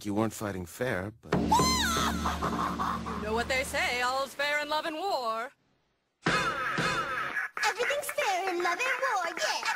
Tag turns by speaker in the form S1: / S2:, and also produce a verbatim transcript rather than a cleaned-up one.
S1: You weren't fighting fair, but...
S2: You know what they say, all's fair in love and war.
S3: Everything's fair in love and war, yeah!